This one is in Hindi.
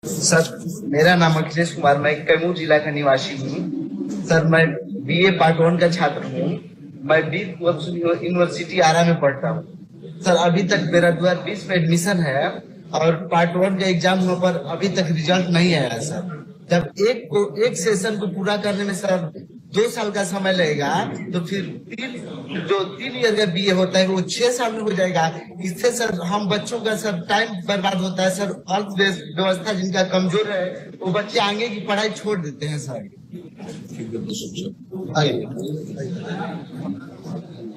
सर, मेरा नाम अखिलेश कुमार, मैं कैमूर जिला का निवासी हूँ। सर, मैं बीए पार्ट 1 का छात्र हूँ। मैं बीट यूनिवर्सिटी आरा में पढ़ता हूँ। सर, अभी तक मेरा 2020 में एडमिशन है और पार्ट 1 का एग्जाम होने पर अभी तक रिजल्ट नहीं आया सर। जब एक सेशन को पूरा करने में सर 2 साल का समय लगेगा, तो फिर 3 ईयर का बीए होता है वो 6 साल में हो जाएगा। इससे सर हम बच्चों का सर टाइम बर्बाद होता है सर। अर्थव्यवस्था जिनका कमजोर है वो बच्चे आगे की पढ़ाई छोड़ देते हैं सर।